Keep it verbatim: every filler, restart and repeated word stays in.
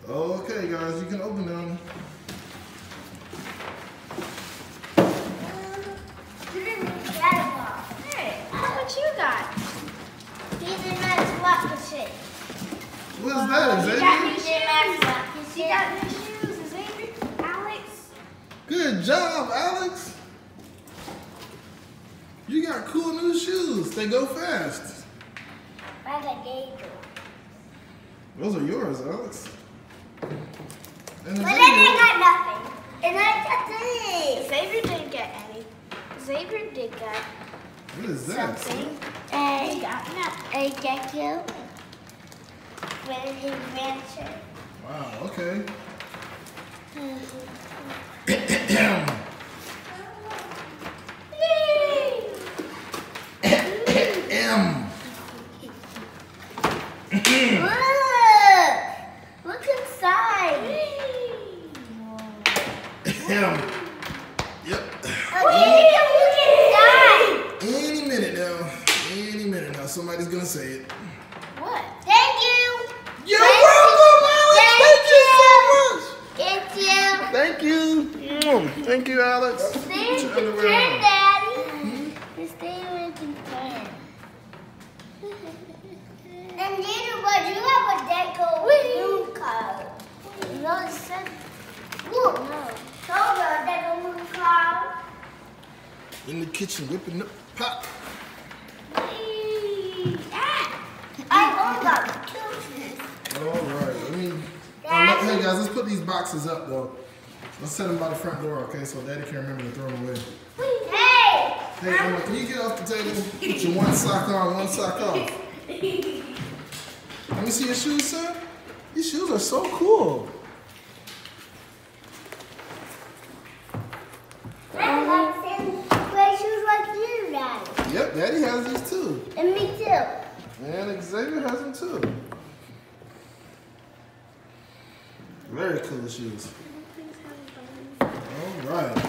Okay, guys, you can open them. Hey, what you got? He's a nice swap machine. What is that, You Xavier? got new shoes. You got new shoes, Xavier. Alex. Good job, Alex. You got cool new shoes. They go fast. Like a gator. Those are yours, Alex. And But Xavier- then I got nothing. And I got this. Xavier didn't get any. Xavier did get What is that? something. A, He got nothing. a Deku with his rancher. Wow, okay. M. Look! Look inside. M. Yep. Okay, look inside. Any minute now. Any minute now. Somebody's gonna say it. What? Thank you. You're Thank welcome, you. Alex. Thank Thank you you. so much. Thank you. Mm, Thank you, Alex. Stay Put with your the underwear turn, on. Daddy. Stay with the turn. And you, but you have a Deku blue card. No, it said blue. No. So the Deku blue card. In the kitchen, whipping the pop. Ah, I only got two. All right. Let me. Uh, let- hey guys, let's put these boxes up though. Let's set them by the front door, okay? So Daddy can remember to throw them away. Hey! Hey Emma, can you get off the table? Put your one sock on, one sock off. Let me see your shoes, son. These shoes are so cool. I got some gray shoes like you, Daddy. Yep, Daddy has these too. And me too. And Xavier has them too. Very cool shoes. All right.